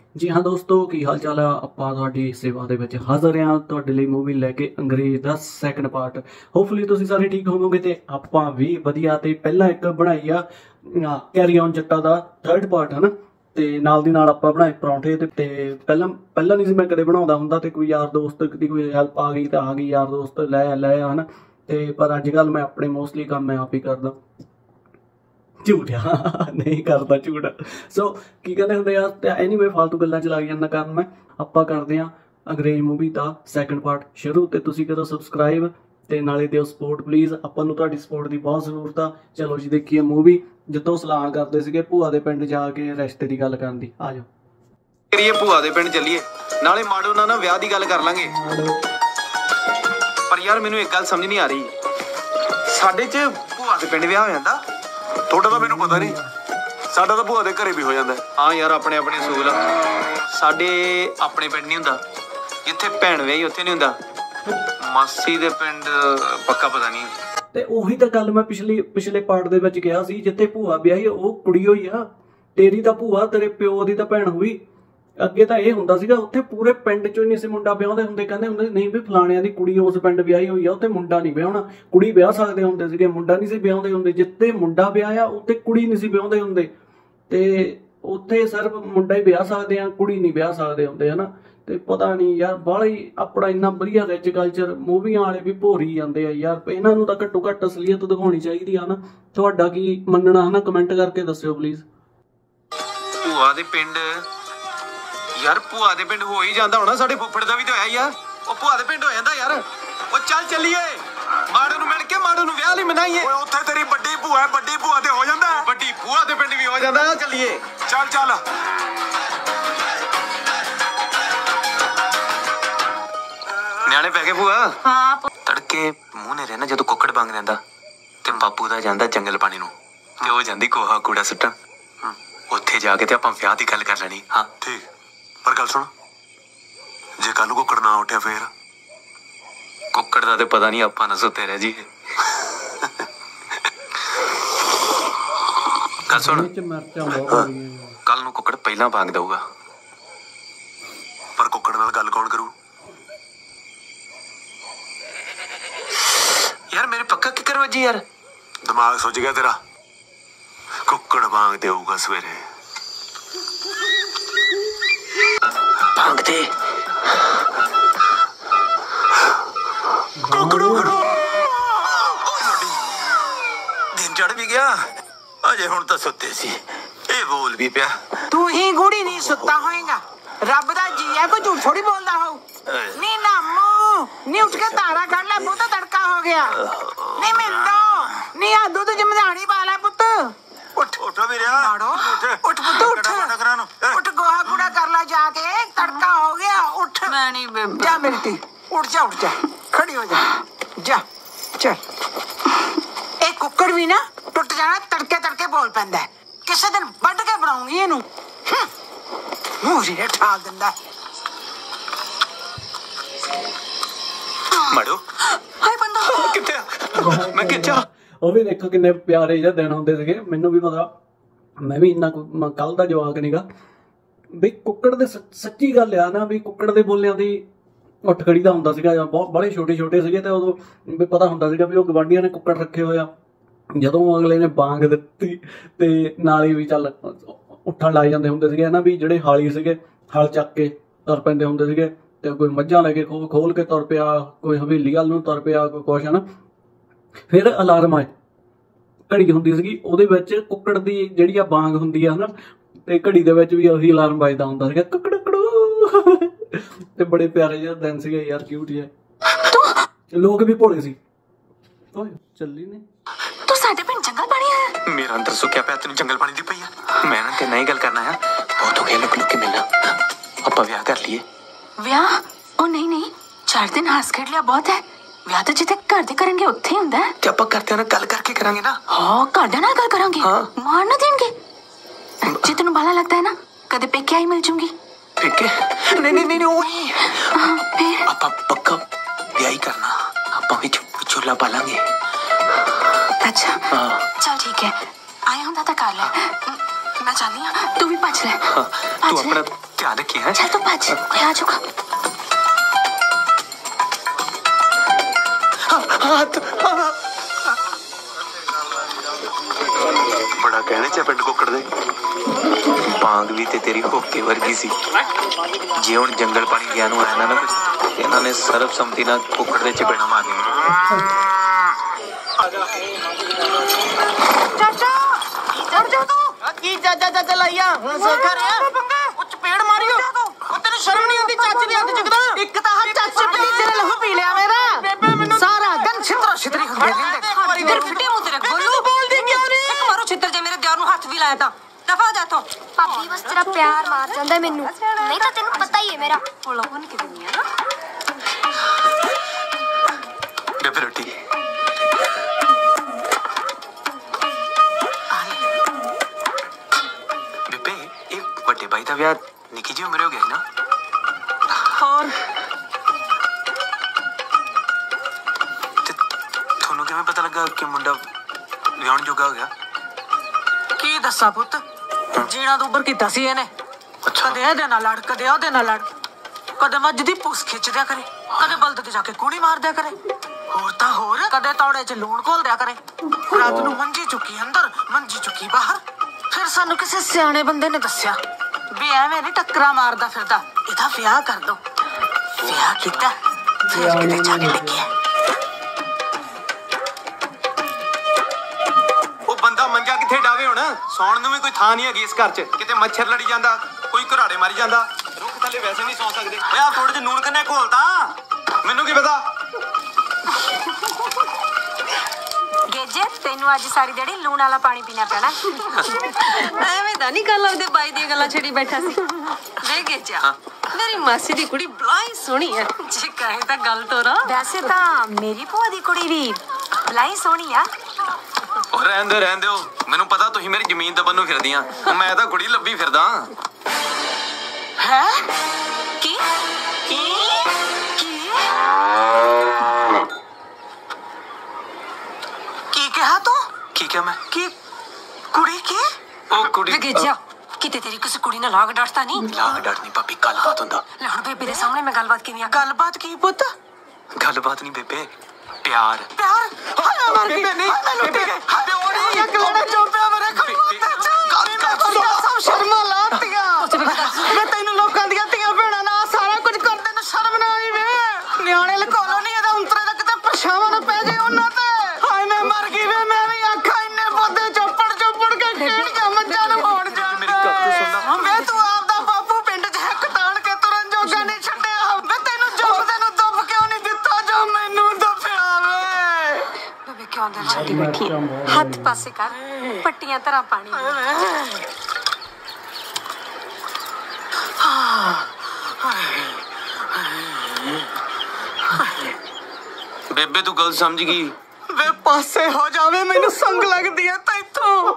ਜੀ ਹਾਂ ਦੋਸਤੋ, ਕੀ ਹਾਲ ਚਾਲ ਆ। ਆਪਾਂ ਤੁਹਾਡੀ ਸੇਵਾ ਦੇ ਵਿੱਚ ਹਾਜ਼ਰ ਹਾਂ ਤੁਹਾਡੇ ਲਈ ਮੂਵੀ ਲੈ ਕੇ, ਅੰਗਰੇਜ਼ ਦਾ ਸੈਕੰਡ ਪਾਰਟ। ਹੋਪਫੁਲੀ ਤੁਸੀਂ ਸਾਰੇ ਠੀਕ ਹੋਵੋਗੇ ਤੇ ਆਪਾਂ ਵੀ ਵਧੀਆ। ਤੇ ਪਹਿਲਾਂ ਇੱਕ ਬਣਾਈ ਆ ਕੈਰੀ ਔਨ ਜੱਟਾ ਦਾ ਥਰਡ ਪਾਰਟ ਹੈ ਨਾ, ਤੇ ਨਾਲ ਦੀ ਨਾਲ ਆਪਾਂ ਬਣਾਏ ਪਰੌਂਠੇ। ਤੇ ਪਹਿਲਾਂ ਨਹੀਂ ਸੀ ਮੈਂ ਕਦੇ ਬਣਾਉਂਦਾ ਹੁੰਦਾ, ਤੇ ਕੋਈ ਯਾਰ ਦੋਸਤ ਦੀ ਕੋਈ ਹੈਲਪ ਆ ਗਈ ਤਾਂ ਆ ਗਈ, ਯਾਰ ਦੋਸਤ ਲੈ ਆ ਹਨਾ। ਤੇ ਪਰ ਅੱਜ ਕੱਲ੍ਹ ਮੈਂ ਆਪਣੇ ਮੋਸਟਲੀ ਕੰਮ ਮੈਂ ਆਪ ਹੀ ਕਰਦਾ। ਝੂਠ ਆ, ਨਹੀਂ ਕਰਦਾ ਝੂਠ। ਸੋ ਕੀ ਕਹਿੰਦੇ ਹੁੰਦੇ ਆ, ਤੇ ਐਨੀਵੇ ਫਾਲਤੂ ਗੱਲਾਂ ਚ ਲੱਗ ਜਾਂਦਾ ਕਰਨ ਮੈਂ। ਆਪਾਂ ਕਰਦੇ ਹਾਂ ਅੰਗਰੇਜ਼ ਮੂਵੀ ਦਾ ਸੈਕੰਡ ਪਾਰਟ ਸ਼ੁਰੂ, ਤੇ ਤੁਸੀਂ ਕਰੋ ਸਬਸਕ੍ਰਾਈਬ ਤੇ ਨਾਲੇ ਦਿਓ ਸਪੋਰਟ ਪਲੀਜ਼। ਆਪਾਂ ਨੂੰ ਤੁਹਾਡੀ ਸਪੋਰਟ ਦੀ ਬਹੁਤ ਜ਼ਰੂਰਤ ਆ। ਚਲੋ ਜੀ ਦੇਖੀਏ ਮੂਵੀ, ਜਿੱਦੋਂ ਸਲਾਹ ਕਰਦੇ ਸੀਗੇ ਭੂਆ ਦੇ ਪਿੰਡ ਜਾ ਕੇ ਰਿਸ਼ਤੇ ਦੀ ਗੱਲ ਕਰਨ ਦੀ। ਆ ਜਾਓ ਕਰੀਏ ਭੂਆ ਦੇ ਪਿੰਡ ਚੱਲੀਏ, ਨਾਲੇ ਮਾੜੋ ਨਾਲ ਨਾ ਵਿਆਹ ਦੀ ਗੱਲ ਕਰ ਲਾਂਗੇ। ਪਰ ਯਾਰ ਮੈਨੂੰ ਇੱਕ ਗੱਲ ਸਮਝ ਨਹੀਂ ਆ ਰਹੀ, ਸਾਡੇ 'ਚ ਭੂਆ ਦੇ ਪਿੰਡ ਵਿਆਹ ਹੋ ਜਾਂਦਾ? ਤੁਹਾਡਾ ਤਾਂ ਮੈਨੂੰ ਪਤਾ ਨਹੀਂ, ਸਾਡਾ ਤਾਂ ਭੂਆ ਦੇ ਘਰੇ ਵੀ ਹੋ ਜਾਂਦਾ। ਹਾਂ ਯਾਰ, ਆਪਣੇ ਆਪਣੇ ਅਸੂਲ ਆ। ਸਾਡੇ ਆਪਣੇ ਪਿੰਡ ਨਹੀਂ ਹੁੰਦਾ, ਜਿੱਥੇ ਭੈਣ ਵਿਆਹੀ ਉੱਥੇ ਨਹੀਂ ਹੁੰਦਾ। ਮਾਸੀ ਦੇ ਪਿੰਡ ਪੱਕਾ ਪਤਾ ਨਹੀਂ। ਤੇ ਉਹੀ ਤਾਂ ਗੱਲ ਮੈਂ ਪਿਛਲੇ ਪਾਰਟ ਦੇ ਵਿੱਚ ਕਿਹਾ ਸੀ, ਜਿੱਥੇ ਭੂਆ ਵਿਆਹੀ ਉਹ ਕੁੜੀ ਹੋਈ ਆ। ਤੇਰੀ ਤਾਂ ਭੂਆ, ਤੇਰੇ ਪਿਓ ਦੀ ਤਾਂ ਭੈਣ ਹੋਈ। ਅੱਗੇ ਤਾਂ ਇਹ ਹੁੰਦਾ ਸੀਗਾ, ਉੱਥੇ ਪੂਰੇ ਪਿੰਡ ਚੋਂ ਨਹੀਂ ਸੀ ਮੁੰਡਾ ਵਿਆਹੁੰਦੇ ਹੁੰਦੇ। ਕਹਿੰਦੇ ਹੁੰਦੇ ਨਹੀਂ ਵੀ ਫਲਾਣਿਆਂ ਦੀ ਕੁੜੀ ਉਸ ਪਿੰਡ ਵਿਆਹੀ ਹੋਈ ਆ, ਉੱਥੇ ਮੁੰਡਾ ਨਹੀਂ ਵਿਆਹੁਣਾ। ਕੁੜੀ ਵਿਆਹ ਸਕਦੇ ਹੁੰਦੇ ਸੀਗੇ, ਮੁੰਡਾ ਨਹੀਂ ਸੀ ਵਿਆਹੁੰਦੇ ਹੁੰਦੇ। ਜਿੱਥੇ ਮੁੰਡਾ ਵਿਆਹਿਆ ਉੱਥੇ ਕੁੜੀ ਨਹੀਂ ਸੀ ਵਿਆਹੁੰਦੇ ਹੁੰਦੇ। ਤੇ ਉੱਥੇ ਸਿਰਫ ਮੁੰਡਾ ਹੀ ਵਿਆਹ ਸਕਦੇ ਆ, ਕੁੜੀ ਨਹੀਂ ਵਿਆਹ ਸਕਦੇ ਹੁੰਦੇ ਹਨਾ। ਤੇ ਪਤਾ ਨਹੀਂ ਯਾਰ, ਬਾਹਲਾ ਹੀ ਆਪਣਾ ਇੰਨਾ ਵਧੀਆ ਰਿਚ ਕਲਚਰ, ਮੂਵੀਆਂ ਵਾਲੇ ਵੀ ਭੋਰੀ ਜਾਂਦੇ ਆ ਯਾਰ। ਇਹਨਾਂ ਨੂੰ ਤਾਂ ਘੱਟੋ ਘੱਟ ਅਸਲੀਅਤ ਦਿਖਾਉਣੀ ਚਾਹੀਦੀ ਆ ਨਾ। ਤੁਹਾਡਾ ਕੀ ਮੰਨਣਾ ਹਨਾ, ਕਮੈਂਟ ਕਰਕੇ ਦੱਸਿਓ ਪਲੀਜ਼। ਭੂਆ ਦੇ ਪਿੰਡ ਯਾਰ, ਭੂਆ ਦੇ ਪਿੰਡ ਹੋ ਹੀ ਜਾਂਦਾ ਹੋਣਾ। ਸਾਡੇ ਫੁੱਫੜ ਦਾ ਵੀ ਤਾਂ ਹੋਇਆ ਹੀ ਆ। ਉਹ ਭੂਆ ਦੇ ਪਿੰਡ ਹੋ ਜਾਂਦਾ ਯਾਰ। ਉਹ ਚੱਲ ਚੱਲੀਏ, ਮਾੜੂ ਨੂੰ ਮਿਲ ਕੇ ਮਾੜੂ ਨੂੰ ਵਿਆਹ ਲਈ ਮਨਾਈਏ। ਓਏ ਉੱਥੇ ਤੇਰੀ ਵੱਡੀ ਭੂਆ ਹੈ, ਵੱਡੀ ਭੂਆ ਤੇ ਹੋ ਜਾਂਦਾ। ਵੱਡੀ ਭੂਆ ਦੇ ਪਿੰਡ ਵੀ ਹੋ ਜਾਂਦਾ। ਚੱਲੀਏ, ਚੱਲ ਚੱਲ। ਨਿਆਣੇ ਪੈ ਗਏ ਭੂਆ? ਹਾਂ। ਤੜਕੇ ਮੂੰਹ ਨੇ ਰਹਿਣਾ ਜਦੋਂ ਕੁੱਕੜ ਬੰਗ ਦਿੰਦਾ, ਤੇ ਬਾਪੂ ਦਾ ਜਾਂਦਾ ਜੰਗਲ ਪਾਣੀ ਨੂੰ, ਤੇ ਉਹ ਜਾਂਦੀ ਕੋਹਾ ਕੂੜਾ ਸੁੱਟਣ। ਉੱਥੇ ਜਾ ਕੇ ਤੇ ਆਪਾਂ ਵਿਆਹ ਦੀ ਗੱਲ ਕਰ ਲੈਣੀ। ਹਾਂ ਠੀਕ, ਪਰ ਗੱਲ ਸੁਣ, ਜੇ ਕੱਲ ਨੂੰ ਕੁੱਕੜ ਨਾ ਉੱਠਿਆ ਫੇਰ? ਕੁੱਕੜ ਦਾ ਤੇ ਪਤਾ ਨਹੀਂ, ਆਪਾਂ ਨਾ ਸੁੱਤੇ ਰਹਿ ਜੀ। ਗੱਲ ਸੁਣ, ਕੱਲ ਨੂੰ ਕੁੱਕੜ ਪਹਿਲਾਂ ਭਾਂਗ ਦਊਗਾ। ਪਰ ਕੁੱਕੜ ਨਾਲ ਗੱਲ ਕੌਣ ਕਰੂ? ਯਾਰ ਮੇਰੇ ਪੱਕਾ ਕਿੱਕਰ ਵੱਜੀ ਯਾਰ। ਦਿਮਾਗ ਸੁੱਜ ਗਿਆ ਤੇਰਾ? ਕੁੱਕੜ ਵਾਂਗ ਦੇਊਗਾ ਸਵੇਰੇ। ਭਾਂਗ ਦੇ ਕੁੱਕੜੂ ਦਿਨ ਚੜ ਵੀ ਗਿਆ, ਅਜੇ ਹੁਣ ਤਾਂ ਸੁੱਤੇ ਸੀ। ਇਹ ਬੋਲ ਵੀ ਪਿਆ। ਤੂੰ ਹੀ ਗੂੜੀ ਨਹੀਂ ਸੁੱਤਾ ਹੋਏਗਾ। ਰੱਬ ਦਾ ਜੀ ਹੈ, ਕੋਈ ਝੂਠ ਥੋੜੀ ਬੋਲਦਾ ਹੋ। ਨੀ ਨਾਮੋ ਨੀ, ਉੱਠ ਕੇ ਤਾਰਾ ਕੱਢ ਲੈ, ਪੁੱਤ ਤੜਕਾ ਹੋ ਗਿਆ। ਨੀ ਮਿੰਦੋ ਨੀ, ਆ ਦੁੱਧ ਜਮਦਾਣੀ ਪਾ ਲੈ ਪੁੱਤ। ਉੱਠ ਉੱਠ ਵੀਰਿਆ, ਮਾੜੋ ਉੱਠ ਪੁੱਤ, ਉੱਠ ਗੋਹਾ ਕੂੜਾ ਕਰ ਲੈ ਜਾ ਕੇ, ਤੜਕਾ ਹੋ ਗਿਆ। ਉੱਠ। ਮੈਂ ਨਹੀਂ ਬੇਬੇ। ਜਾ ਮੇਰੀ ਧੀ, ਉੱਠ ਜਾ ਖੜੀ ਹੋ ਜਾ ਚੱਲ। ਇਹ ਕੁੱਕੜ ਵੀ ਨਾ ਟੁੱਟ ਜਾਣਾ, ਤੜਕੇ ਬੋਲ ਪੈਂਦਾ। ਕਿਸੇ ਦਿਨ ਵੱਢ ਕੇ ਬਣਾਉਂਗੀ ਇਹਨੂੰ। ਮੂਹਰੇ ਠਾਲ ਦਿੰਦਾ। ਮਾੜੋ ਹਾਏ ਬੰਦਾ ਕਿੱਥੇ ਆ? ਮੈਂ ਕਿੱਥੇ? ਉਹ ਵੀ ਦੇਖੋ ਕਿੰਨੇ ਪਿਆਰੇ ਜਿਹੇ ਦਿਨ ਹੁੰਦੇ ਸੀਗੇ। ਮੈਨੂੰ ਵੀ ਪਤਾ, ਮੈਂ ਵੀ ਇੰਨਾ ਕੱਲ ਦਾ ਜਵਾਕ ਨੀਗਾ ਵੀ ਕੁੱਕੜ ਦੇ। ਸੱਚੀ ਗੱਲ ਆ ਨਾ, ਵੀ ਕੁੱਕੜ ਦੇ ਬੋਲਿਆਂ ਦੀ ਉੱਠ ਖੜੀ ਦਾ ਹੁੰਦਾ ਸੀਗਾ। ਬਹੁਤ ਬੜੇ ਛੋਟੇ ਸੀਗੇ, ਤੇ ਉਦੋਂ ਵੀ ਪਤਾ ਹੁੰਦਾ ਸੀਗਾ ਵੀ ਉਹ ਗਵਾਂਢੀਆਂ ਨੇ ਕੁੱਕੜ ਰੱਖੇ ਹੋਇਆ। ਜਦੋਂ ਅਗਲੇ ਨੇ ਬਾਂਗ ਦਿੱਤੀ ਤੇ ਨਾਲ ਹੀ ਵੀ ਚੱਲ ਉੱਠਣ ਲੱਗ ਜਾਂਦੇ ਹੁੰਦੇ ਸੀਗੇ ਨਾ। ਵੀ ਜਿਹੜੇ ਹਾਲੀ ਸੀਗੇ, ਹਲ ਚੱਕ ਕੇ ਤੁਰ ਪੈਂਦੇ ਹੁੰਦੇ ਸੀਗੇ। ਤੇ ਕੋਈ ਮੱਝਾਂ ਲੈ ਕੇ ਖੋਲ ਕੇ ਤੁਰ ਪਿਆ, ਕੋਈ ਹਵੇਲੀ ਵੱਲ ਨੂੰ ਤੁਰ ਪਿਆ, ਕੋਈ ਕੁਛ ਹੈ ਨਾ। ਫਿਰ ਅਲਾਰਮ ਆਏ, ਘੜੀ ਹੁੰਦੀ ਸੀਗੀ, ਉਹਦੇ ਵਿੱਚ ਕੁੱਕੜ ਦੀ ਜਿਹੜੀ ਆ ਬਾਂਗ ਹੁੰਦੀ ਆ ਹਨਾ, ਤੇ ਘੜੀ ਦੇ ਵਿੱਚ ਵੀ ਉਹੀ ਅਲਾਰਮ ਵੱਜਦਾ ਹੁੰਦਾ ਸੀਗਾ, ਕੁੱਕੜ ਕੜੂ। ਤੇ ਬੜੇ ਪਿਆਰੇ ਜਿਹੇ ਦਿਨ ਸੀਗੇ ਯਾਰ, ਕਿਊਟ ਜਿਹੇ। ਲੋਕ ਵੀ ਭੋਲੇ ਸੀ। ਓਏ ਚੱਲੀ ਨੇ ਤੂੰ ਸਾਡੇ ਪਿੰਡ ਜੰਗਲ ਪਾਣੀ ਆਇਆ? ਮੇਰਾ ਅੰਦਰ ਸੁੱਕਿਆ ਪਿਆ, ਤੈਨੂੰ ਜੰਗਲ ਪਾਣੀ ਦੀ ਪਈ ਆ। ਮੈਂ ਨਾ ਤੇ ਨਹੀਂ ਗੱਲ ਕਰਨਾ ਹੈ, ਬਹੁਤ ਹੋ ਗਿਆ ਲੁਕ ਕੇ ਮਿਲਣਾ। ਆਪਾਂ ਵਿਆਹ ਕਰ ਲਈਏ। ਵਿਆਹ? ਉਹ ਨਹੀਂ, 4 ਦਿਨ ਹੱਸ ਖੇਡ ਲਿਆ ਬਹੁਤ ਹੈ। ਵਿਆਹ ਤਾਂ ਜਿੱਥੇ ਘਰ ਦੇ ਕਰਾਂਗੇ ਉੱਥੇ ਹੀ ਹੁੰਦਾ ਹੈ। ਤੇ ਆਪਾਂ ਘਰਦਿਆਂ ਨਾਲ ਗੱਲ ਕਰਕੇ ਕਰਾਂਗੇ ਨਾ। ਹਾਂ, ਘਰਦਿਆਂ ਨਾਲ ਗੱਲ ਕਰਾਂਗੇ। ਮਾਰ ਨਾ ਦੇਣਗੇ। ਜੇ ਤੈਨੂੰ ਬਾਲਾ ਲੱਗਦਾ ਹੈ ਨਾ, ਕਦੇ ਪੇਕੇ ਆਈ ਮਿਲ ਜੂੰਗੀ। ਪੇਕੇ? ਨਹੀਂ ਉਹੀ। ਫਿਰ ਆਪਾਂ ਪੱਕਾ ਵਿਆਹ ਹੀ ਕਰਨਾ। ਆਪਾਂ ਵੀ ਵਿਚੋਲਾ ਪਾਲਾਂਗੇ। ਅੱਛਾ ਚਲ ਠੀਕ ਹੈ, ਆਇਆ ਹੁੰਦਾ ਤਾਂ ਕਰ ਲੈ। ਮੈਂ ਚਾਹਨੀ ਹਾਂ ਤੂੰ ਵੀ ਭੱਜ ਲੈ। ਤੂੰ ਆਪਣਾ ध्यान रखिए हैं। चल तू भज, कोई आ जाऊगा। बड़ा कहने च पिंड कुकड़ दे भांग भी ते तेरी होके वर्गी सी जे हुण जंगल पानी गया नु आया ना कुछ इन्होंने सर्वसम्मति नाल कुकड़ दे चपेड़ा मार दी। चाचा उठ जा तू की चाचा लाइया हुन सोखा रिया ओ चपेड़ मारियो ओ तेनु शर्म नहीं आती चाचे दी हੱਥ चुकदा एक ता हा चाचे भतीजे ने लहू पी लिया मेरा सारा दिन छितरो छितरी ਹੁੰਦੇ ਰਹਿੰਦੇ इधर फटे मुंह तेरे गोलू बोलदी क्यों नहीं एक मारो छितर जे मेरे दियार ਨੂੰ ਹੱਥ ਵੀ ਲਾਇਆ ਤਾਂ ਦਫਾ ਜਾ ਤੋ ਭਾਬੀ ਬਸ ਤੇਰਾ ਪਿਆਰ ਮਾਰ ਜਾਂਦਾ ਮੈਨੂੰ ਨਹੀਂ ਤਾਂ ਤੈਨੂੰ ਪਤਾ ਹੀ ਹੈ ਮੇਰਾ ਕੋਲੋਂ ਬਣ ਕੇ ਦਿੰਦੀ ਆ ਨਾ बेबे रोटी बेबे ये बड़े भाई का ब्याह निकी जी उम्र हो गया है ना और ਤੁਹਾਨੂੰ ਕਿਵੇਂ ਪਤਾ ਲੱਗਾ ਕਿ ਮੁੰਡਾ ਵਿਆਹਣ ਜੋਗਾ ਹੋ ਗਿਆ ਕੀ ਦੱਸਾਂ ਪੁੱਤ ਜੀਣਾ ਤੋਂ ਉੱਪਰ ਕੀਤਾ ਸੀ ਇਹਨੇ ਕਦੇ ਇਹਦੇ ਨਾਲ ਲੜ ਕਦੇ ਉਹਦੇ ਨਾਲ ਲੜ ਕਦੇ ਮੱਝ ਦੀ ਪੂਛ ਖਿੱਚ ਦਿਆ ਕਰੇ ਕਦੇ ਬਲਦ ਤੇ ਜਾ ਕੇ ਕੂਣੀ ਮਾਰ ਦਿਆ ਕਰੇ ਹੋਰ ਤਾਂ ਹੋਰ ਕਦੇ ਤੌੜੇ 'ਚ ਲੂਣ ਘੋਲ ਦਿਆ ਕਰੇ ਰਾਤ ਨੂੰ ਮੰਜੀ ਚੁੱਕੀ ਅੰਦਰ ਮੰਜੀ ਚੁੱਕੀ ਬਾਹਰ ਫਿਰ ਸਾਨੂੰ ਕਿਸੇ ਸਿਆਣੇ ਬੰਦੇ ਨੇ ਦੱਸਿਆ ਵੀ ਐਵੇਂ ਨਹੀਂ ਟੱਕਰਾਂ ਮਾਰਦਾ ਫਿਰਦਾ ਇਹਦਾ ਵਿਆਹ ਕਰ ਦੋ ਵਿਆਹ ਕੀਤਾ ਫਿਰ ਕਿਤੇ ਜਾ ਕੇ ਡਿੱਗਿਆ ਬੰਦਾ ਮੰਜਾ ਕਿੱਥੇ ਡਾਵੇ ਹੁਣ ਸੌਣ ਨੂੰ ਵੀ ਕੋਈ ਥਾਂ ਨਹੀਂ ਹੈਗੀ ਇਸ ਘਰ 'ਚ ਕਿਤੇ ਮੱਛਰ ਲੜੀ ਜਾਂਦਾ ਕੋਈ ਘਰਾੜੇ ਮਾਰੀ ਜਾਂਦਾ ਰੁੱਖ ਥੱਲੇ ਵੈਸੇ ਨਹੀਂ ਸੌ ਸਕਦੇ ਓਏ ਆ ਫੋੜ 'ਚ ਨੂਣ ਕਿੰਨੇ ਘੋਲਤਾ ਮੈਨੂੰ ਕੀ ਪਤਾ ਗੇਜੇ ਤੈਨੂੰ ਅੱਜ ਸਾਰੀ ਦਿਹਾੜੀ ਲੂਣ ਵਾਲਾ ਪਾਣੀ ਪੀਣਾ ਪੈਣਾ ਐਵੇਂ ਤਾਂ ਨਹੀਂ ਗੱਲ ਉਹਦੇ ਬਾਈ ਦੀਆਂ ਗੱਲਾਂ ਛੇੜੀ ਬੈਠਾ ਸੀ ਵੇ ਗੇਜਾ ਮੇਰੀ ਮਾਸੀ ਦੀ ਕੁੜੀ ਬਲਾਈ ਸੋਹਣੀ ਹੈ ਜੇ ਕਹੇ ਤਾਂ ਗੱਲ ਤੋਰਾ ਵੈਸੇ ਤਾਂ ਮੇਰੀ ਭੂਆ ਦੀ ਕੁੜੀ ਵੀ ਬਲਾਈ ਸੋਹਣੀ ਆ ਉਹ ਰਹਿੰਦੇ ਹੋ ਮੈਨੂੰ ਪਤਾ ਤੁਸੀਂ ਮੇਰੀ ਜ਼ਮੀਨ ਦਬਨ ਨੂੰ ਫਿਰਦੀਆਂ ਮੈਂ ਤਾਂ ਕੁੜੀ ਲੱਭੀ ਫਿਰਦਾ ਹੈ ਕੀ ਕੀ ਕੀ ਕਿਹਾ ਤੂੰ ਕੀ ਕਿਹਾ ਮੈਂ ਕੀ ਕੁੜੀ ਕੀ ਉਹ ਕੁੜੀ ਵੇ ਗੇਜਾ ਕਿਤੇ ਤੇਰੀ ਕਿਸੇ ਕੁੜੀ ਨਾਲ ਲਾਗ ਡਾਟਦਾ ਨਹੀਂ ਲਾਗ ਡਰ ਨਹੀਂ ਭਾਬੀ ਗੱਲਬਾਤ ਹੁੰਦਾ ਲੈ ਹੁਣ ਬੇਬੇ ਦੇ ਸਾਹਮਣੇ ਮੈਂ ਗੱਲਬਾਤ ਕਿਵੇਂ ਆ ਗੱਲਬਾਤ ਕੀ ਪੁੱਤ ਗੱਲਬਾਤ ਨਹੀਂ ਬੇਬੇ ਪਿਆਰ ਪਿਆਰ ਹਾਏ ਮਰ ਗਈ ਨਹੀਂ ਮੈਨੂੰ ਤੇ ਪਿਓੜੀ ਇੱਕ ਲੜਾ ਚੋਪਿਆ ਮੇਰੇ ਕੋਲ ਸਭ ਸ਼ਰਮਾ ਲਾਤੀਆਂ ਮੈਂ ਤੈਨੂੰ ਲੋਕਾਂ ਦੀਆਂ ਧੀਆਂ ਭੈਣਾਂ ਨਾਲ ਸਾਰਾ ਕੁਝ ਕਰਦੇ ਨੂੰ ਸ਼ਰਮ ਨਾ ਆਈ ਵੇ ਨਿਆਣੇ ਲਕੋਲੋ ਨਹੀਂ ਇਹਦਾ ਉਂਤਰੇ ਦਾ ਕਿਤੇ ਪਛਾਵਾਂ ਨਾ ਪੈ ਜੇ ਉਹਨਾਂ ਤੇ ਹਾਏ ਮੈਂ ਮਰ ਗਈ ਵੇ ਮੈਂ ਵੀ ਆਖਾਂ ਇੰਨੇ ਪੌਦੇ ਚੋਪੜ ਕੇ ਖੇਡ ਕੇ ਮੱਝਾਂ ਨੂੰ ਹੋਣ ਜਾਂਦਾ ਵੇ ਤੂੰ ਆਪਦਾ ਬਾਪੂ ਪਿੰਡ 'ਚ ਹੱਕ ਤਾਣ ਕੇ ਤੁਰਨ ਜੋਗਾ ਨਹੀਂ ਛੱਡਿਆ ਵੇ ਤੈਨੂੰ ਜੁੱਬਦੇ ਨੂੰ ਦੁੱਬ ਕਿਉਂ ਨਹੀਂ ਦਿੱਤਾ ਜੋ ਮੈਨੂੰ ਦੱਬਿਆ ਵੇ ਬੇਬੇ ਕਿਉਂ ਅੰਦਰ ਛੱਡੀ ਬੈਠੀ ਹੈ ਹੱਥ ਪਾਸੇ ਕਰ ਪੱਟੀਆਂ ਤਰ੍ਹਾਂ ਪਾਣੀ ਬੇਬੇ ਤੂੰ ਗੱਲ ਸਮਝ ਗਈ ਵੇ ਪਾਸੇ ਹੋ ਜਾਵੇ ਮੈਨੂੰ ਸੰਗ ਲੱਗਦੀ ਹੈ ਤੈਥੋਂ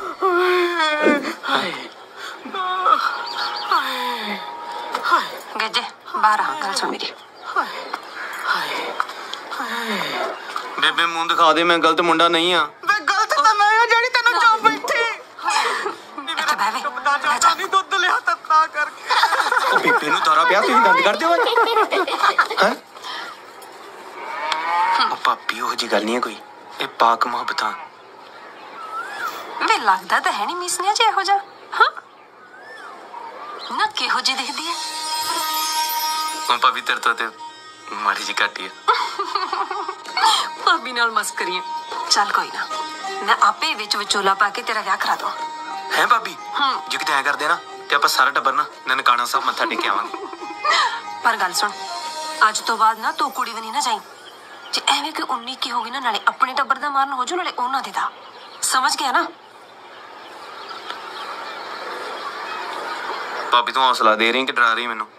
ਗੇਜੇ ਬਾਹਰ ਆ ਗੱਲ ਸੁਣ ਮੇਰੀ ਬੇਬੇ ਮੂੰਹ ਦਿਖਾ ਦੇ ਮੈਂ ਗਲਤ ਮੁੰਡਾ ਨਹੀਂ ਆ ਵੇ ਗਲਤ ਤਾਂ ਮੈਂ ਆ ਜਿਹੜੀ ਤੈਨੂੰ ਚੁੱਪ ਬੈਠੀ ਇੱਥੇ ਬਹਿ ਵੇ ਨਹੀਂ ਦੁੱਧ ਲਿਆ ਤੱਤਾ ਕਰਕੇ ਉਹ ਬੇਬੇ ਨੂੰ ਤਾਰਾ ਪਿਆ ਤੁਸੀਂ ਦੰਦ ਕਰਦੇ ਹੋ ਹੈ ਉਹ ਪਾਪੀ ਉਹ ਜੀ ਗੱਲ ਨਹੀਂ ਹੈ ਕੋਈ ਇਹ ਪਾਕ ਮੁਹੱਬਤਾਂ ਵੇ ਲੱਗਦਾ ਤਾਂ ਹੈ ਨਹੀਂ ਮਿਸਨੀਆਂ ਚ ਇਹੋ ਜਿਹਾ ਹਾਂ ਨਾ ਕਿਹੋ ਜਿਹੀ ਦਿਖਦੀ ਹੈ ਉਹ ਭਾਬੀ ਤੇਰੇ ਤੋਂ ਤੇ ਮਾੜੀ ਜੀ ਘੱਟੀ ਹੈ ਭਾਬੀ ਨਾਲ ਮਸਕਰੀਆਂ ਚੱਲ ਕੋਈ ਨਾ ਮੈਂ ਆਪੇ ਵਿੱਚ ਵਿਚੋਲਾ ਪਾ ਕੇ ਤੇਰਾ ਵਿਆਹ ਕਰਾ ਦੂੰ ਹੈ ਭਾਬੀ ਜੇ ਕਿਤੇ ਐ ਕਰਦੇ ਨਾ ਤੇ ਆਪਾਂ ਸਾਰਾ ਟੱਬਰ ਨਾ ਨਨਕਾਣਾ ਸਾਹਿਬ ਮੱਥਾ ਟੇਕ ਆਵਾਂਗੇ ਪਰ ਗੱਲ ਸੁਣ ਅੱਜ ਤੋਂ ਬਾਅਦ ਨਾ ਤੂੰ ਕੁੜੀ ਬਣੀ ਨਾ ਜਾਈਂ ਜੇ ਐਵੇਂ ਕੋਈ 19 ਕੀ ਹੋਗੀ ਨਾ ਨਾਲੇ ਆਪਣੇ ਟੱਬਰ ਦਾ ਮਾਰਨ ਹੋ ਜੂ ਨਾਲੇ ਉਹਨਾਂ ਦੇ ਦਾ ਸਮਝ ਗਿਆ ਨਾ ਭਾਬੀ ਤੂੰ ਹੌਸਲਾ ਦੇ ਰਹੀ ਕਿ ਡਰਾ ਰਹੀ ਮੈਨੂੰ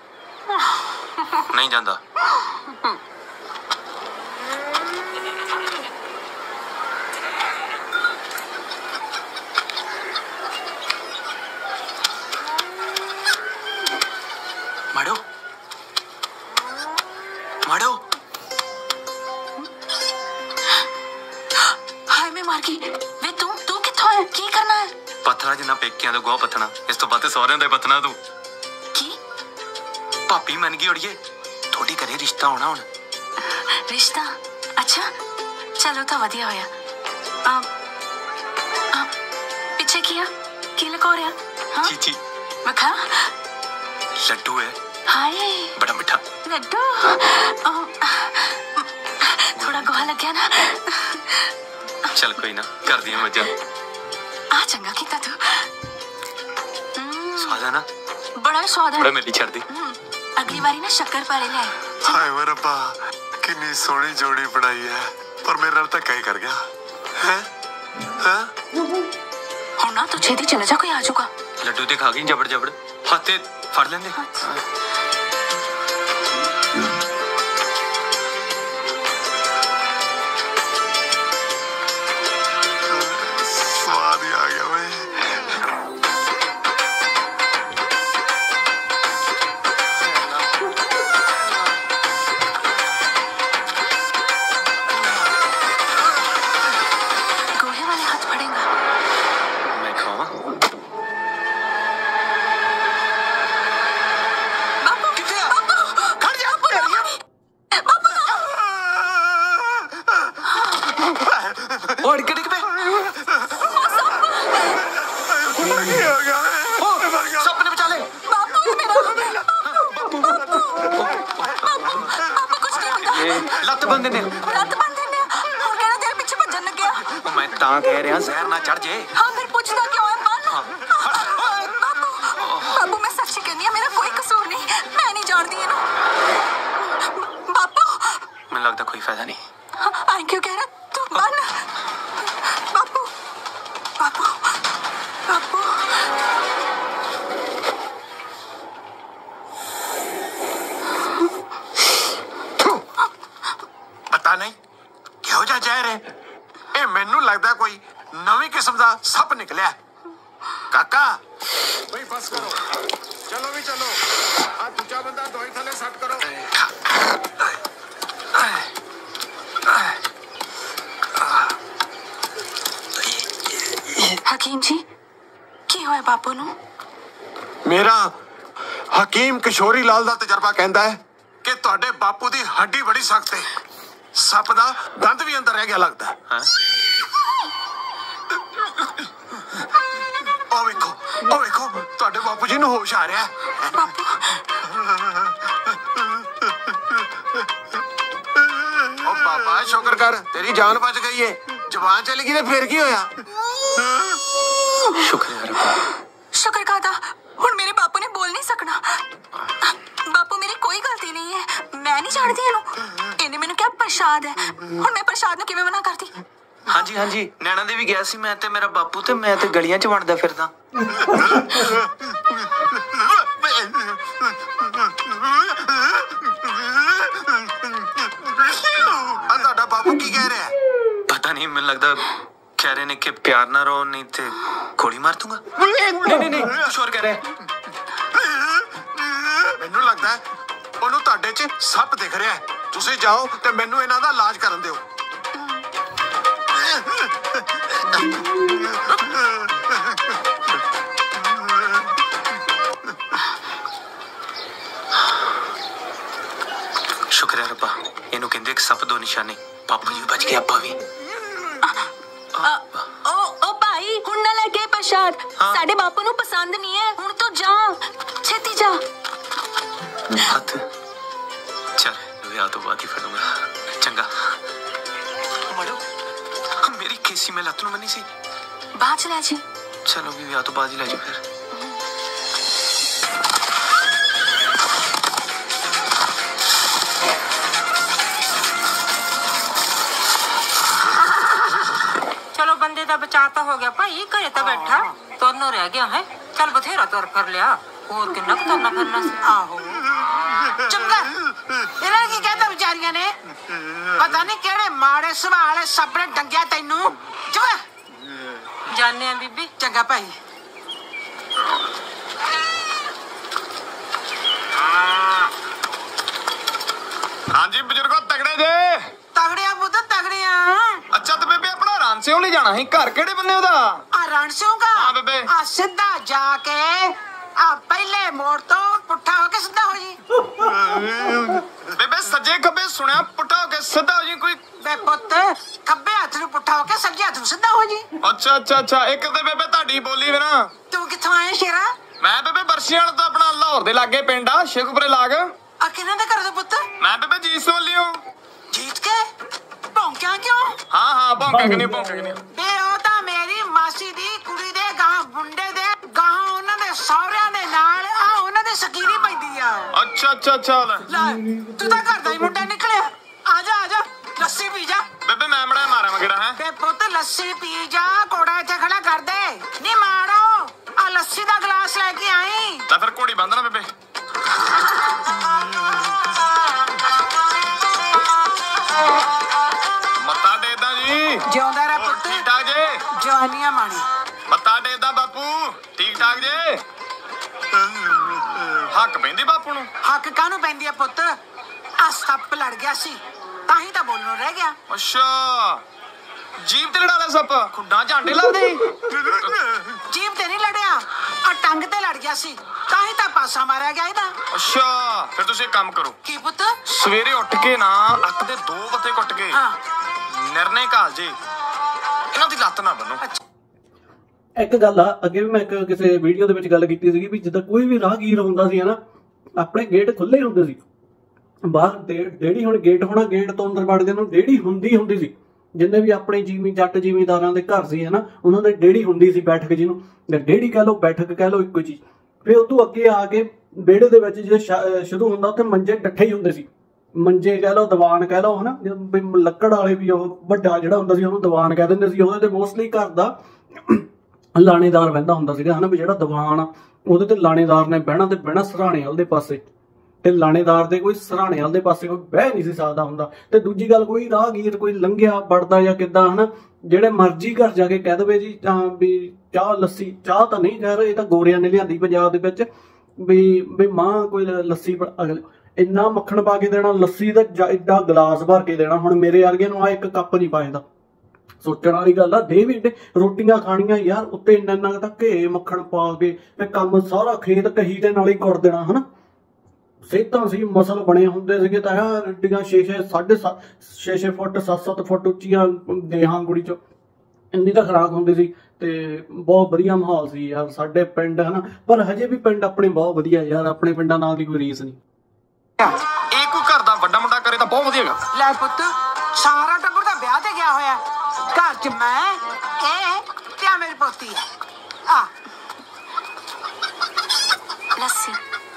ਨਹੀਂ ਜਾਂਦਾ ਮਾੜੋ ਹਾਏ ਮੈਂ ਮਾਰ ਗਈ ਵੇ ਤੂੰ ਕਿੱਥੋਂ ਹੈ ਕੀ ਕਰਨਾ ਹੈ ਪੱਥਰਾਂ ਜਿੰਨਾ ਪੇਕਿਆਂ ਦਾ ਗੋਹਾ ਪੱਥਣਾ ਇਸ ਤੋਂ ਵੱਧ ਸਹੁਰਿਆਂ ਦਾ ਹੀ ਪੱਥਣਾ ਤੂੰ ਭਾਬੀ ਮੰਨ ਗਈ ਉੜੀਏ ਥੋੜੀ ਘਰੇ ਰਿਸ਼ਤਾ ਹੋਣਾ ਹੁਣ ਰਿਸ਼ਤਾ ਅੱਛਾ ਚਲੋ ਤਾਂ ਵਧੀਆ ਹੋਇਆ ਪਿੱਛੇ ਕੀ ਲਗਾ ਰਿਹਾ ਹਾਂ ਚੀਚੀ ਵਖਾ ਲੱਡੂ है हाय बड़ा मीठा लड्डू थोड़ा गोहा लग गया ना चल कोई ना कर दिया मजा आ चंगा कीता तू स्वाद है ना बड़ा स्वाद है बड़ा मेरी छड़ दी अगली बारी ना शक्कर पारे ले आए हाय वे रब्बा कितनी सोहनी जोड़ी बनाई है पर मेरे नाल धक्का ही कर गया है हुण ना तू छेती चला जा कोई आ जाऊगा लड्डू ते खा गई जबड़ जबड़ हाथे फड़ लेंदे स्वाद ही आ गया भाई गोहे वाले हाथ पड़ेगा मैं खावा बापू बापू खड़ जा और डिग पे क्या हो गया मर गया सपने बचा ले बापू मेरा बापू कुछ नहीं होता लत बंद ने रात बंद है और कहना तेरे पीछे भजन लग गया मैं तां कह रहा जहर ना चढ़ जे हाँ फिर पूछता क्यों है मन बापू बापू मैं सच्ची कहनी है मेरा कोई कसूर नहीं मैं नहीं जानती है ना बापू मैं लगता कोई फायदा नहीं आई क्यों कह रहा तू मन बापू बापू बापू पता नहीं क्यों जा जहर है ए मैनू लगदा कोई नवी किस्म दा सप निकलिया काका भाई बस करो चलो भी चलो आ दूजा बंदा दवाई थले सेट करो हकीम जी की होया बापू नु मेरा हकीम किशोरी लाल दा तजर्बा कहंदा है कि ਤੁਹਾਡੇ ਬਾਪੂ ਦੀ ਹੱਡੀ ਬੜੀ ਸਖਤ ਹੈ ਸੱਪ ਦਾ ਦੰਦ ਵੀ ਅੰਦਰ ਰਹਿ ਗਿਆ ਲੱਗਦਾ ਹੈ ਉਹ ਵੇਖੋ ਤੁਹਾਡੇ ਬਾਪੂ ਜੀ ਨੂੰ ਹੋਸ਼ ਆ ਰਿਹਾ ਹੈ ओ बाबा शुक्र कर तेरी जान बच गई है जवान चली गई तो फिर की होया शुक्र है रब्बा शुक्र कादा हुण मेरे बापू ने बोल नहीं सकना बापू मेरी कोई गलती नहीं है मैं नहीं जानती इहनू इहने मैनू क्या प्रसाद है हुण मैं प्रसाद नू किवें मना करती ਹਾਂਜੀ ਹਾਂਜੀ ਨੈਣਾ ਦੇ ਵੀ ਗਿਆ ਸੀ ਮੈਂ ਤੇ ਮੇਰਾ ਬਾਪੂ ਤੇ ਮੈਂ ਤੇ ਗਲੀਆਂ 'ਚ ਵੰਡਦਾ ਫਿਰਦਾ ਤੁਹਾਡਾ ਬਾਪੂ ਕੀ ਕਹਿ ਰਿਹਾ ਪਤਾ ਨਹੀਂ ਮੈਨੂੰ ਲੱਗਦਾ ਕਹਿ ਰਹੇ ਨੇ ਕਿ ਪਿਆਰ ਨਾ ਰਹੋ ਨਹੀਂ ਤੇ ਗੋਲੀ ਮਾਰ ਦੂੰਗਾ ਨਹੀਂ ਕੁਛ ਹੋਰ ਕਹਿ ਰਿਹਾ ਮੈਨੂੰ ਲੱਗਦਾ ਉਹਨੂੰ ਤੁਹਾਡੇ 'ਚ ਸੱਪ ਦਿਖ ਰਿਹਾ ਤੁਸੀਂ ਜਾਓ ਤੇ ਮੈਨੂੰ ਇਹਨਾਂ ਦਾ ਇਲਾਜ ਕਰਨ ਦਿਓ शुक्र है रब्बा इनू कहंदे एक सप दो निशाने पापा जी बच गए आपा भी ओ भाई हुण ना लगे प्रसाद साडे बापू नु पसंद नहीं है हुण तो जा छेती जा हाथ चल विआह तो बात ही फिरूंगा चंगा मड़ो मेरी केसी में लत नू मनी सी बात ले जी चलो भी विआह तो बाद ही ले जाओ फिर चलो बंदे दा बचा तो हो गया भाई घरे तो बैठा तुरनो रह गया है चल बथेरा तुर कर लिया और किन्ना कुछ तुरना फिरना सी आहो चंगा ਇਹਨਾਂ ਕੀ ਕਹਿੰਦਾ ਵਿਚਾਰੀਆਂ ਨੇ ਪਤਾ ਨਹੀਂ ਕਿਹੜੇ ਮਾੜੇ ਸੁਭਾਅ ਵਾਲੇ ਸੱਪ ਨੇ ਡੰਗਿਆ ਤੈਨੂੰ ਚੁੱਪ जाने हैं बीबी ਚੰਗਾ ਭਾਈ हाँ जी बुजुर्गो तगड़े जे ਤਗੜਿਆ ਪੁੱਤ ਤਗੜਿਆ अच्छा तो बेबे अपना रान से ले जाना है घर केड़े बन्ने ओदा ਆ ਰਣਸਿਓਂ ਕਾ हाँ बेबे ਆ ਸਿੱਧਾ ਜਾ ਕੇ ਆ ਪਹਿਲੇ ਮੋੜ ਤੋਂ ਪੁੱਠਾ ਹੋ ਕੇ ਸਿੱਧਾ ਹੋ ਜੀ ਬੇਬੇ ਸੱਜੇ ਖੱਬੇ ਸੁਣਿਆ ਪੁੱਠਾ ਹੋ ਕੇ ਸਿੱਧਾ ਹੋ ਜੀ ਕੋਈ। ਬੇ ਪੁੱਤ ਖੱਬੇ ਹੱਥ ਨੂੰ ਪੁੱਠਾ ਹੋ ਕੇ ਸੱਜੇ ਹੱਥ ਨੂੰ ਸਿੱਧਾ ਹੋ ਜੀ। ਅੱਛਾ ਇੱਕ ਤੇ ਬੇਬੇ ਤੁਹਾਡੀ ਬੋਲੀ ਵੀ ਨਾ। ਤੂੰ ਕਿੱਥੋਂ ਆਇਆ ਸ਼ੇਰਾ? ਮੈਂ ਬੇਬੇ ਬਰਸ਼ੀਆਂ ਤੋਂ ਆਪਣਾ ਲਾਹੌਰ ਦੇ ਲਾਗੇ ਪਿੰਡ ਆ ਸ਼ੇਖੂਪੁਰੇ ਲਾਗ। ਆ ਕਿਹਨਾਂ ਦੇ ਘਰ ਦਾ ਪੁੱਤ? ਮੈਂ ਬੇਬੇ ਜੀਤ ਬੋਲੀਓ। ਜੀਤ ਕੇ ਭੌਂਕਿਆ ਕਿਉਂ? ਹਾਂ ਭੌਂਕਿਆ ਕਿ ਨਹੀਂ ਬੇ ਉਹ ਤਾਂ ਮੇਰੀ ਮਾਸੀ ਦੀ ਕੁੜੀ ਦੇ ਗਾਂ ਮੁੰਡੇ ਦੇ ਗਾਂ ਉਹਨਾਂ ਦੇ ਸਹੁਰਿਆਂ ਦੇ ਨਾਲ ਆ ਉਹਨਾਂ ਦੇ ਸਕੀਰੀ ਪੈਂਦੀ ਆ। ਅੱਛਾ ਲੈ ਤੂੰ ਤਾਂ ਘਰ ਦਾ ਹੀ ਮੁੰਡਾ ਨਿਕਲਿਆ। ਆ ਜਾ ਲੱਸੀ ਪੀ ਜਾ। ਬੇਬੇ ਮੈਂ ਮੜਾ ਮਾਰਾਂ ਕਿਹੜਾ ਹੈ? ਬੇ ਪੁੱਤ ਲੱਸੀ ਪੀ ਜਾ। ਕੋੜਾ ਇੱਥੇ ਖੜਾ ਕਰ ਦੇ। ਨੀ ਮਾਰੋ ਆ ਲੱਸੀ ਦਾ ਗਲਾਸ ਲੈ ਕੇ ਆਈ। ਤਾਂ ਫਿਰ ਘੋੜੀ ਬੰਦ ਨਾ ਬੇਬੇ। ਮੱਤਾ ਟੇਕਦਾ ਜੀ। ਜਿਉਂਦਾ ਰਹਿ ਪੁੱਤ। ਠੀਕ ਠਾਕ ਜੇ? ਜਵਾਨੀਆਂ ਮਾਣੀ। ਮੱਤਾ ਟੇਕਦਾ ਬਾਪੂ। ਠੀਕ ਠਾਕ ਜੇ? ਹੱਕ ਪੈਂਦੀ ਬਾਪੂ ਨੂੰ? ਹੱਕ ਕਾਹਨੂੰ ਪੈਂਦੀ ਆ ਪੁੱਤ? ਆ ਸੱਪ ਲੜ ਗਿਆ ਸੀ ਤਾਂ ਹੀ ਤਾਂ ਬੋਲਣੋਂ ਰਹਿ ਗਿਆ। ਅੱਛਾ ਜੀਭ ਤੇ ਲੜਾ ਲਿਆ ਸੱਪ? ਖੁੱਡਾਂ ਝਾਂਡੇ ਲੱਗਦੇ? ਜੀਭ ਤੇ ਨਹੀਂ ਲੜਿਆ ਆ ਟੰਗ ਤੇ ਲੜ ਗਿਆ ਸੀ ਤਾਂ ਹੀ ਤਾਂ ਪਾਸਾ ਮਾਰਿਆ ਗਿਆ ਇਹਦਾ। ਅੱਛਾ ਫਿਰ ਤੁਸੀਂ ਇੱਕ ਕੰਮ ਕਰੋ। ਕੀ ਪੁੱਤ? ਸਵੇਰੇ ਉੱਠ ਕੇ ਨਾ ਅੱਖ ਦੇ 2 ਪੱਤੇ ਕੁੱਟ ਕੇ ਨਿਰਣੇ ਘਾਲ ਜੇ ਇਹਨਾਂ ਦੀ ਲੱਤ ਨਾ ਬੰਨੋ। ਇੱਕ ਗੱਲ ਆ, ਅੱਗੇ ਵੀ ਮੈਂ ਕਿਸੇ ਵੀਡੀਓ ਦੇ ਵਿੱਚ ਗੱਲ ਕੀਤੀ ਸੀਗੀ ਵੀ ਜਿੱਦਾਂ ਕੋਈ ਵੀ ਰਾਹਗੀਰ ਹੁੰਦਾ ਸੀ ਹਨਾ, ਆਪਣੇ ਗੇਟ ਖੁੱਲੇ ਹੁੰਦੇ ਸੀ। ਬਾਹਰ ਡੇੜੀ ਹੁਣ ਗੇਟ ਹੋਣਾ, ਗੇਟ ਤੋਂ ਅੰਦਰ ਵੜਦੇ ਨੂੰ ਡੇੜੀ ਹੁੰਦੀ ਸੀ। ਜਿੰਨੇ ਵੀ ਆਪਣੇ ਜੱਟ ਜ਼ਿਮੀਂਦਾਰਾਂ ਦੇ ਘਰ ਸੀ ਹਨਾ, ਉਹਨਾਂ ਦੇ ਡੇੜੀ ਹੁੰਦੀ ਸੀ, ਬੈਠਕ ਜਿਹਨੂੰ ਡੇੜੀ ਕਹਿ ਲਓ, ਬੈਠਕ ਕਹਿ ਲਓ, ਇੱਕੋ ਚੀਜ਼। ਫਿਰ ਉਦੋਂ ਅੱਗੇ ਆ ਕੇ ਵਿਹੜੇ ਦੇ ਵਿੱਚ ਜੇ ਸ਼ੁਰੂ ਹੁੰਦਾ ਉੱਥੇ ਮੰਜੇ ਡੱਠੇ ਹੀ ਹੁੰਦੇ ਸੀ। ਮੰਜੇ ਕਹਿ ਲਓ, ਦੀਵਾਨ ਕਹਿ ਲਓ ਹਨਾ, ਲੱਕੜ ਵਾਲੇ ਵੀ ਉਹ ਵੱਡਾ ਜਿਹੜਾ ਹੁੰਦਾ ਸੀ ਉਹਨੂੰ ਦੀਵਾਨ ਕਹਿ ਦਿੰਦੇ ਸੀ। ਉਹਦੇ ਤੇ ਮੋਸਟਲੀ ਘਰ ਦਾ ਲਾਣੇਦਾਰ ਬਹਿੰਦਾ ਹੁੰਦਾ ਸੀਗਾ ਹਨਾ, ਵੀ ਜਿਹੜਾ ਦੀਵਾਨ ਆ ਉਹਦੇ ਤੇ ਲਾਣੇਦਾਰ ਨੇ ਬਹਿਣਾ ਤੇ ਬਹਿਣਾ ਸਰਾਣੇ ਵਾਲੇ ਪਾਸੇ, ਤੇ ਲਾਣੇਦਾਰ ਦੇ ਕੋਈ ਸਰਾਣੇ ਵਾਲੇ ਪਾਸੇ ਕੋਈ ਬਹਿ ਨਹੀਂ ਸੀ ਸਕਦਾ ਹੁੰਦਾ। ਤੇ ਦੂਜੀ ਗੱਲ, ਕੋਈ ਰਾਹਗੀਰ ਕੋਈ ਲੰਘਿਆ ਵੜਦਾ ਜਾਂ ਕਿੱਦਾਂ ਹਨਾ, ਜਿਹੜੇ ਮਰਜ਼ੀ ਘਰ ਜਾ ਕੇ ਕਹਿ ਦੇਵੇ ਜੀ ਵੀ ਚਾਹ ਲੱਸੀ, ਚਾਹ ਤਾਂ ਨਹੀਂ ਕਹਿ ਰਹੇ, ਇਹ ਤਾਂ ਗੋਰਿਆਂ ਨੇ ਲਿਆਂਦੀ ਪੰਜਾਬ ਦੇ ਵਿੱਚ, ਵੀ ਮਾਂ ਕੋਈ ਲੱਸੀ ਇੰਨਾ ਮੱਖਣ ਪਾ ਕੇ ਦੇਣਾ, ਲੱਸੀ ਦਾ ਏਡਾ ਗਲਾਸ ਭਰ ਕੇ ਦੇਣਾ। ਹੁਣ ਮੇਰੇ ਵਰਗੇ ਨੂੰ ਆ ਇੱਕ ਕੱਪ ਨਹੀਂ ਪਾਇਦਾ। ਸੋਚਣ ਵਾਲੀ ਗੱਲ ਆ, ਦੇ ਵੀ ਰੋਟੀਆਂ ਖਾਣੀਆਂ ਯਾਰ, ਉੱਤੇ ਇੰਨਾ ਤਾਂ ਘੇ ਮੱਖਣ ਪਾ ਕੇ ਤੇ ਕੰਮ ਸਾਰਾ ਖੇਤ ਕਹੀ ਦੇ ਨਾਲ ਹੀ ਕਰ ਦੇਣਾ ਹਨਾ। ਸਿਹਤਾਂ ਸੀ ਮਸਲ ਬਣੇ ਹੁੰਦੇ ਸੀਗੇ ਤਾਂ ਯਾਰ, ਏਡੀਆਂ 6 ਫੁੱਟ 7 ਫੁੱਟ ਉੱਚੀਆਂ ਦੇਹਾਂ ਗੁੜੀ ਚ ਇੰਨੀ ਤਾਂ ਖੁਰਾਕ ਹੁੰਦੀ ਸੀ। ਤੇ ਬਹੁਤ ਵਧੀਆ ਮਾਹੌਲ ਸੀ ਯਾਰ ਸਾਡੇ ਪਿੰਡ ਹਨਾ। ਪਰ ਹਜੇ ਵੀ ਪਿੰਡ ਆਪਣੇ ਬਹੁਤ ਵਧੀਆ ਯਾਰ, ਆਪਣੇ ਪਿੰਡਾਂ ਨਾਲ ਦੀ ਕੋਈ ਰੀਸ ਨਹੀਂ। ਇਹ ਕੋਈ ਘਰ ਦਾ ਵੱਡਾ ਮੁੰਡਾ ਕਰੇ ਤਾਂ ਬਹੁਤ ਵਧੀਆ ਗਾ। ਲੈ ਪੁੱਤ, ਸਾਰਾ ਟੱਬਰ ਦਾ ਵਿਆਹ ਤੇ ਗਿਆ ਹੋਇਆ। ਘਰ ਚ ਮੈਂ ਇਹ ਤੇ ਆ ਮੇਰੀ ਪੋਤੀ ਆ। ਲੱਸੀ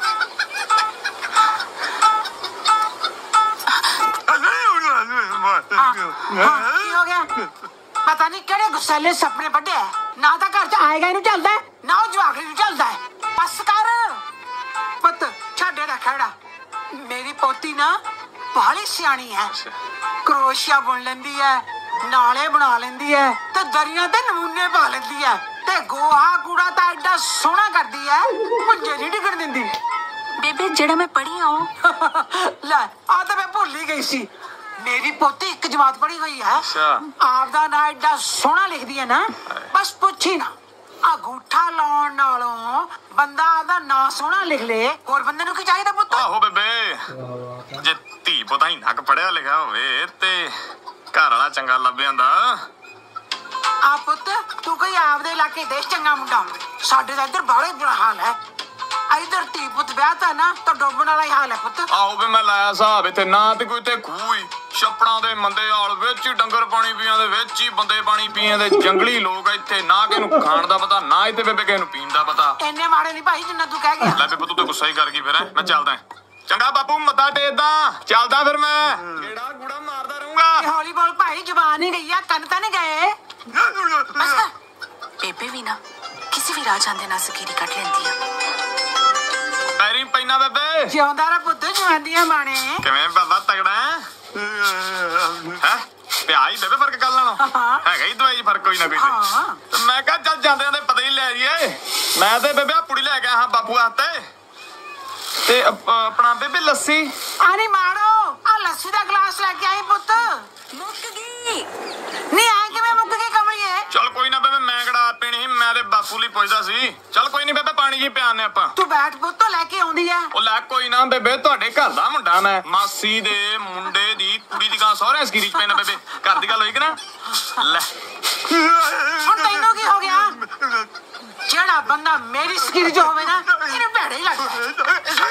ਕੀ ਹੋ ਗਿਆ? ਪਤਾ ਨਹੀਂ ਕਿਹੜੇ ਗੁੱਸੇਲੇ ਸੁਪਨੇ ਵੱਡੇ ਆ। ਨਾ ਤਾਂ ਘਰ ਚ ਆਏਗਾ ਇਹਨੂੰ ਚੱਲਦਾ, ਨਾ ਉਹ ਜਵਾਕੜੀ ਨੂੰ ਚੱਲਦਾ। ਬਸ ਕਰ ਪੁੱਤ, ਛੱਡ ਇਹਦਾ ਖੜਾ। ਮੇਰੀ ਪੋਤੀ ਨਾ ਬਾਹਲੀ ਸਿਆਣੀ ਹੈ। ਕਰੋਸ਼ੀਆ ਬੁਣ ਲੈਂਦੀ ਹੈ, ਨਾਲੇ ਬਣਾ ਲੈਂਦੀ ਹੈ ਤੇ ਦਰੀਆਂ ਤੇ ਨਮੂਨੇ ਪਾ ਲੈਂਦੀ ਹੈ ਤੇ ਗੋਹਾ ਕੂੜਾ ਤਾਂ ਐਡਾ ਸੋਹਣਾ ਕਰਦੀ ਹੈ, ਮੁੰਜੇ ਨਹੀਂ ਡਿੱਗਣ ਦਿੰਦੀ। ਬੇਬੇ ਜਿਹੜਾ ਮੈਂ ਪੜ੍ਹੀ ਆ ਲੈ ਆ ਤਾਂ ਮੈਂ ਭੁੱਲ ਹੀ ਗਈ ਸੀ। ਮੇਰੀ ਪੋਤੀ 1 ਜਮਾਤ ਪੜ੍ਹੀ ਹੋਈ ਹੈ। ਆਪਦਾ ਨਾਂ ਐਡਾ ਸੋਹਣਾ ਲਿਖਦੀ ਹੈ ਨਾ, ਬਸ ਪੁੱਛੀ ਨਾ। ਅੰਗੂਠਾ ਲਾਉਣ ਨਾਲੋਂ ਬੰਦਾ ਆਪਦਾ ਨਾਂ ਸੋਹਣਾ ਲਿਖ ਲੇ, ਹੋਰ ਬੰਦੇ ਨੂੰ ਕੀ ਚਾਹੀਦਾ ਪੁੱਤ? ਆਹੋ ਬੇਬੇ, ਜੇ ਧੀ ਪੁੱਤ ਇੰਨਾ ਕੁ ਪੜਿਆ ਲਿਖਿਆ ਹੋਵੇ ਤੇ ਘਰ ਵਾਲਾ ਚੰਗਾ ਲੱਭ ਜਾਂਦਾ। ਆ ਪੁੱਤ, ਤੂੰ ਕੋਈ ਆਪਦੇ ਇਲਾਕੇ ਦੇਸ਼ ਚੰਗਾ ਮੁੰਡਾ, ਸਾਡੇ ਦਾ ਇੱਧਰ ਬੜਾ ਬੁਰਾ ਹਾਲ ਹੈ। ਇੱਧਰ ਧੀ ਪੁੱਤ ਵਿਆਹ ਤਾਂ ਨਾ ਤਾਂ ਡੋਬਣ ਵਾਲਾ ਹੀ ਹਾਲ ਹੈ ਪੁੱਤ। ਆਹੋ ਵੀ ਮੈਂ ਲਾਇਆ ਹਿਸਾਬ ਇੱਥੇ, ਨਾ ਤੇ ਕੋਈ ਤੇ ਖੂਹ ਹੀ, ਛੱਪੜਾਂ ਦੇ ਮੰਦੇ ਹਾਲ ਵਿੱਚ ਹੀ ਡੰਗਰ ਪਾਣੀ ਪੀਆਂ ਦੇ ਵਿੱਚ ਹੀ ਬੰਦੇ ਪਾਣੀ ਪੀਆਂ ਦੇ ਜੰਗਲੀ ਲੋਕ ਇੱਥੇ, ਨਾ ਕਿਸੇ ਨੂੰ ਖਾਣ ਦਾ ਪਤਾ, ਨਾ ਇੱਥੇ ਬੇਬੇ ਕਿਸੇ ਨੂੰ ਪੀਣ ਦਾ ਪਤਾ। ਇੰਨੇ ਮਾੜੇ ਨਹੀਂ ਭਾਈ ਜਿੰਨਾ ਤੂੰ ਕਹਿ ਗਿਆ। ਲੈ ਬੇਬੇ ਤੂੰ ਤੇ ਗੁੱਸਾ ਹੀ ਕਰ ਗਈ ਫਿਰ। ਮੈਂ ਚੱਲਦਾ। ਚੰਗਾ ਬਾਪੂ, ਮੱਥਾ ਟੇਕਦਾ, ਚੱਲਦਾ ਫਿਰ ਮੈਂ। ਗੇੜਾ ਗੂੜਾ ਮਾਰਦਾ ਰਹੂੰਗਾ। ਹੌਲੀ ਬੋਲ ਭਾਈ, ਜ਼ੁਬਾਨ ਹੀ ਗਈ ਆ, ਕੰਨ ਤਾਂ ਨਹੀਂ ਗਏ। ਬੇਬੇ ਵੀ ਨਾ ਕਿਸੇ ਵੀ ਰਾਹ ਜਾਂਦੇ ਨਾਲ ਸਕੀਰੀ ਕੱਢ ਲੈਂਦੀ ਆ। ਪੈਰੀ ਪੈਣਾ ਬੇਬੇ। ਜਿਉਂਦਾ ਰਹਿ ਪੁੱਤ, ਜਵਾਨੀਆਂ ਮਾਣੇ। ਕਿਵੇਂ ਬਾਬਾ ਤਗੜਾ ਹੈ? ਪਿਆ ਹੀ ਬੇਬੇ ਫਰਕ ਕੱਲ ਨਾਲੋਂ ਹੈਗਾ ਹੀ, ਦਵਾਈ ਫਰਕ ਕੋਈ ਨਾ ਕੋਈ। ਮੈਂ ਕਿਹਾ ਚੱਲ ਜਾਂਦੇ ਦੇ ਪਤਾ ਹੀ ਲੈ ਜਾਈਏ। ਮੈਂ ਤੇ ਬੇਬੇ ਪੁੜੀ ਲੈ ਗਿਆ ਹਾਂ ਬਾਪੂ ਵਾਸਤੇ ਤੇ ਆਪਣਾ ਬੇਬੇ ਲੱਸੀ। ਆ ਨਹੀਂ ਮਾਰੋ, ਆ ਲੱਸੀ ਦਾ ਗਲਾਸ ਲੈ ਕੇ ਆਈ ਪੁੱਤ। ਮੁੱਕ ਗਈ ਨਹੀਂ ਆ ਕਿਵੇਂ ਮੁੱਕ ਗਈ ਕਮਲੀਏ? ਚੱਲ ਕੋਈ ਨਾ ਬੇਬੇ, ਮੈਂ ਕਿਹੜਾ ਪੀਣੀ ਸੀ, ਮੈਂ ਤੇ ਬਸ ਬਾਪੂ ਲਈ ਪੁੱਛਦਾ ਸੀ। ਚੱਲ ਕੋਈ ਨਹੀਂ ਬੇਬੇ ਪਾਣੀ ਜੀ ਪਿਆਨੇ ਆਪਾਂ। ਤੂੰ ਬੈਠ ਪੁੱਤ ਲੈ ਕੇ ਆਉਂਦੀ ਆ। ਉਹ ਲੈ ਕੋਈ ਨਾ ਬੇਬੇ ਤੁਹਾਡੇ ਘਰ ਦਾ ਮੁੰਡਾ ਮੈਂ ਮਾਸੀ ਦੇ ਮੁੰਡੇ ਦੀ ਕੁੜੀ ਦੀ ਗਾਂ ਸਹੁਰੇ ਸਕੀਰੀ ਚ ਪੈਣਾ ਬੇਬੇ ਘਰ ਦੀ ਗੱਲ ਹੋਈ ਕਿ ਨਾ। ਲੈ ਹੁਣ ਤੈਨੂੰ ਕੀ ਹੋ ਗਿਆ? ਜਿਹੜਾ ਬੰਦਾ ਮੇਰੀ ਸਕੀਰੀ ਚ ਹੋਵੇ ਨਾ ਇਹਨੂੰ ਭੈੜਾ ਹੀ ਲੱਗਦਾ।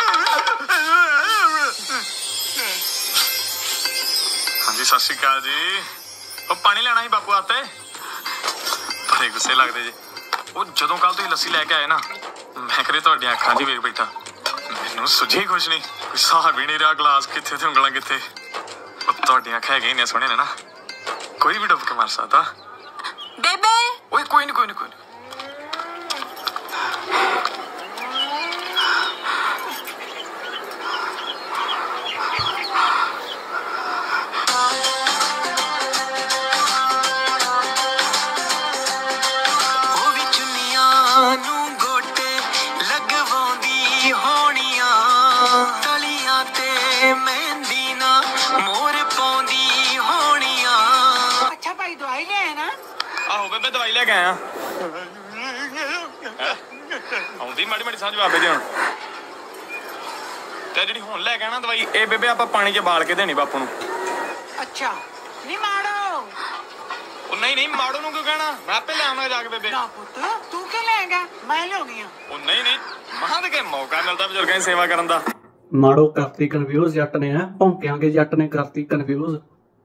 ਹਾਂਜੀ ਸਤਿ ਸ਼੍ਰੀ ਅਕਾਲ ਜੀ। ਉਹ ਪਾਣੀ ਲੈਣਾ ਸੀ ਬਾਪੂ ਆਤੇ। ਬੜੇ ਗੁੱਸੇ ਲੱਗਦੇ ਜੀ। ਉਹ ਜਦੋਂ ਕੱਲ ਤੁਸੀਂ ਲੱਸੀ ਲੈ ਕੇ ਆਏ ਨਾ ਮੈਂ ਕਰੇ ਤੁਹਾਡੀਆਂ ਅੱਖਾਂ 'ਚ ਵੇਖ ਬੈਠਾ ਮੈਨੂੰ ਸੁਝੇ ਕੁਛ ਨਹੀਂ ਕੋਈ ਹਿਸਾਬ ਹੀ ਨਹੀਂ ਰਿਹਾ ਗਲਾਸ ਕਿੱਥੇ ਤੇ ਉਂਗਲਾਂ ਕਿੱਥੇ। ਉਹ ਤੁਹਾਡੀਆਂ ਅੱਖਾਂ ਹੈਗੀਆਂ ਇੰਨੀਆਂ ਸੋਹਣੀਆਂ ਨੇ ਨਾ ਕੋਈ ਵੀ ਡੁੱਬ ਕੇ ਮਰ ਸਕਦਾ। ਬੇਬੇ ਓਏ ਕੋਈ ਨਹੀਂ ਕੋਈ ਨਹੀਂ ਕੋਈ ਨਹੀਂ। ਅੱਛਾ ਭਾਈ ਦਵਾਈ ਲੈ ਆਇਆ ਨਾ? ਆਹੋ ਬੇਬੇ ਦਵਾਈ ਲੈ ਕੇ ਆਇਆ। ਆਉਂਦੀ ਮਾੜੀ ਮਾੜੀ ਸਮਝ ਬਾਬੇ ਜੀ ਹੁਣ ਤੇ ਜਿਹੜੀ ਹੁਣ ਲੈ ਕੇ ਆਣਾ ਦਵਾਈ ਇਹ ਬੇਬੇ ਆਪਾਂ ਪਾਣੀ 'ਚ ਬਾਲ ਕੇ ਦੇਣੀ ਬਾਪੂ ਨੂੰ। ਅੱਛਾ ਨਹੀਂ ਮਾੜੋ। ਉਹ ਨਹੀਂ ਨਹੀਂ ਮਾੜੋ ਨੂੰ ਕਿਉਂ ਕਹਿਣਾ ਮੈਂ ਆਪੇ ਲੈ ਆਉਣਾ ਜਾ ਕੇ ਬੇਬੇ। ਨਾ ਪੁੱਤ ਤੂੰ ਕੀ ਲੈਂਗਾ ਮੈਂ ਲਿਆਉਣੀ ਆ। ਉਹ ਨਹੀਂ ਨਹੀਂ ਮਹਾਂ ਦੇ ਕੇ ਮੌਕਾ ਮਿਲਦਾ ਬਜ਼ੁਰਗਾਂ ਦੀ ਸੇਵਾ ਕਰਨ ਦਾ। ਮਾੜੋ ਕਰਤੀ ਕਨਫਿਊਜ਼ ਜੱਟ ਨੇ ਭੌਂਕਿਆਂ ਕੇ ਜੱਟ ਨੇ ਕਰਤੀ ਕਨਫਿਊਜ਼।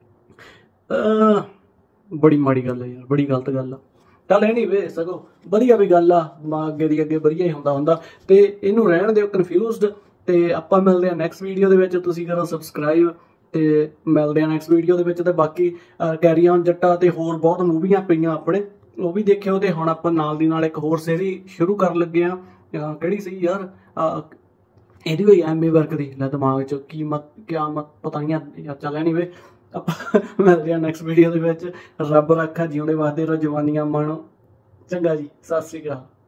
ਬੜੀ ਮਾੜੀ ਗੱਲ ਹੈ ਯਾਰ ਬੜੀ ਗਲਤ ਗੱਲ ਆ। ਚੱਲ ਐਨੀਵੇ ਸਗੋਂ ਵਧੀਆ ਵੀ ਗੱਲ ਆ ਅੱਗੇ ਦੀ ਅੱਗੇ ਵਧੀਆ ਹੀ ਹੁੰਦਾ ਤੇ ਇਹਨੂੰ ਰਹਿਣ ਦਿਓ ਕਨਫਿਊਜ਼ਡ। ਤੇ ਆਪਾਂ ਮਿਲਦੇ ਆ ਨੈਕਸਟ ਵੀਡੀਓ ਦੇ ਵਿੱਚ। ਤੁਸੀਂ ਕਰੋ ਸਬਸਕ੍ਰਾਈਬ ਤੇ ਮਿਲਦੇ ਆ ਨੈਕਸਟ ਵੀਡੀਓ ਦੇ ਵਿੱਚ। ਤੇ ਬਾਕੀ ਕੈਰੀ ਔਨ ਜੱਟਾ ਤੇ ਹੋਰ ਬਹੁਤ ਮੂਵੀਆਂ ਪਈਆਂ ਆਪਣੇ ਉਹ ਵੀ ਦੇਖਿਓ। ਤੇ ਹੁਣ ਆਪਾਂ ਨਾਲ ਦੀ ਨਾਲ ਇੱਕ ਹੋਰ ਸੀਰੀਜ਼ ਸ਼ੁਰੂ ਕਰਨ ਲੱਗੇ ਆ। ਕਿਹੜੀ ਸੀ ਯਾਰ ਇਹਦੀ ਕੋਈ ਐਮਏ ਵਰਕ ਦੀ ਲੈ ਦਿਮਾਗ 'ਚ ਕਿਆ ਮਤ ਪਤਾ ਨਹੀਂ ਯਾਰ। ਚੱਲ ਐਨੀਵੇ ਆਪਾਂ ਮਿਲਦੇ ਆ ਨੈਕਸਟ ਵੀਡੀਓ ਦੇ ਵਿੱਚ। ਰੱਬ ਰੱਖਾ ਜਿਉਂਦੇ ਵਾਸਤੇ ਰਹੋ ਜਵਾਨੀਆਂ ਮਾਣੋ। ਚੰਗਾ ਜੀ ਸਤਿ ਸ੍ਰੀ ਅਕਾਲ।